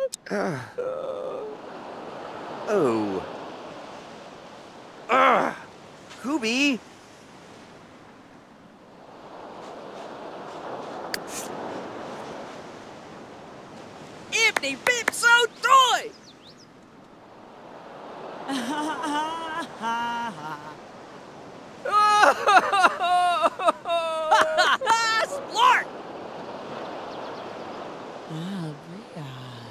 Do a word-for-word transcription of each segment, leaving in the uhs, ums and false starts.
Uh, oh. Ugh. Kubi. Empty bip so toy. Splart. Ah, Bria.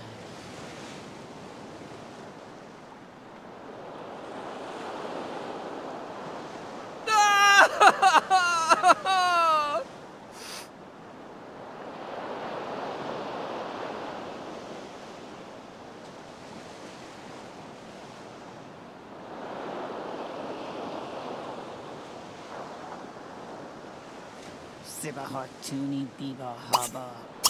Sibba Hartuni Biba Haba.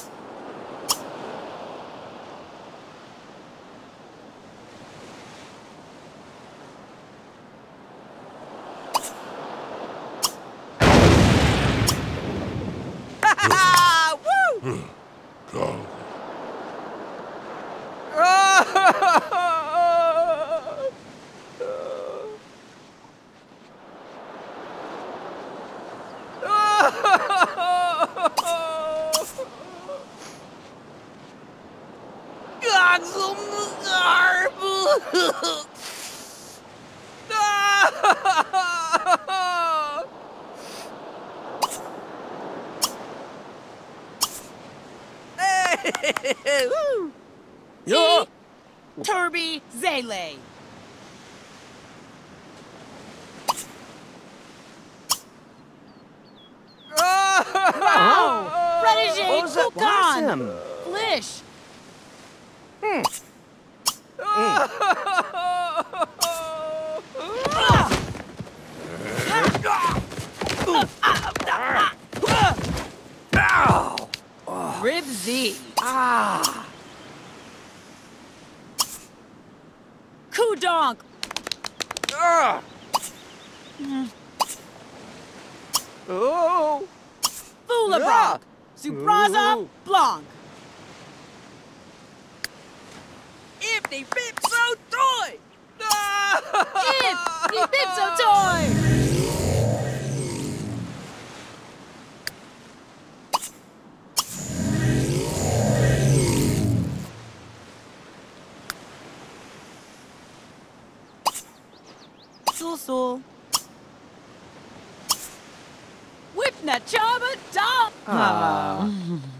Woo! Go. Woo! Yeah. Turby Zele. Wow! Protege Oza- Kukan! Awesome. Flish! Hmm. Ow! Rib Z. Ah! Kudonk! Ah! Oh! Fulabrock! Ah! Subraza Ooh. Blanc! Empty bip so toy. If! Ibitzo Toy! Sul Sul. Whip na chaba top! Ah.